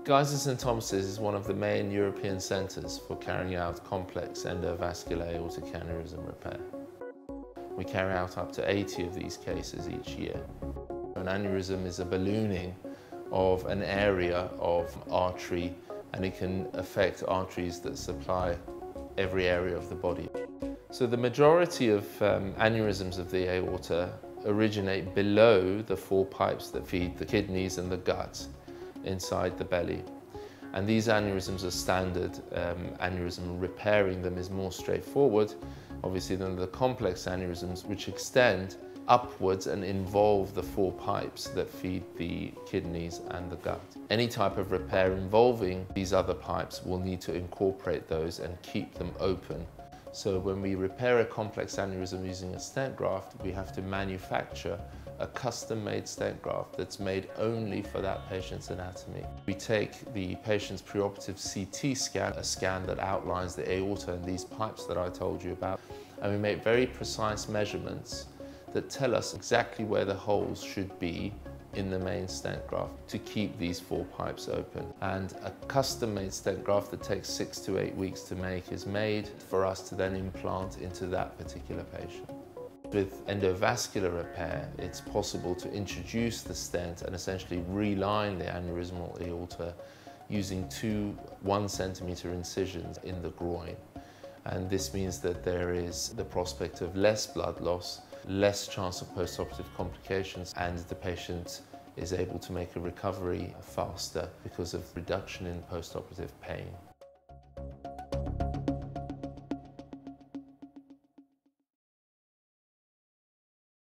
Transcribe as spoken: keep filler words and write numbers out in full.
Guy's and St Thomas's is one of the main European centres for carrying out complex endovascular aortic aneurysm repair. We carry out up to eighty of these cases each year. An aneurysm is a ballooning of an area of artery, and it can affect arteries that supply every area of the body. So the majority of um, aneurysms of the aorta originate below the four pipes that feed the kidneys and the gut inside the belly. And these aneurysms are standard um, aneurysm. Repairing them is more straightforward, obviously, than the complex aneurysms, which extend upwards and involve the four pipes that feed the kidneys and the gut. Any type of repair involving these other pipes will need to incorporate those and keep them open. So when we repair a complex aneurysm using a stent graft, we have to manufacture a custom-made stent graft that's made only for that patient's anatomy. We take the patient's preoperative C T scan, a scan that outlines the aorta and these pipes that I told you about, and we make very precise measurements that tell us exactly where the holes should be in the main stent graft to keep these four pipes open. And a custom-made stent graft that takes six to eight weeks to make is made for us to then implant into that particular patient. With endovascular repair, it's possible to introduce the stent and essentially reline the aneurysmal aorta using two one centimeter incisions in the groin. And this means that there is the prospect of less blood loss, less chance of postoperative complications, and the patient is able to make a recovery faster because of reduction in postoperative pain.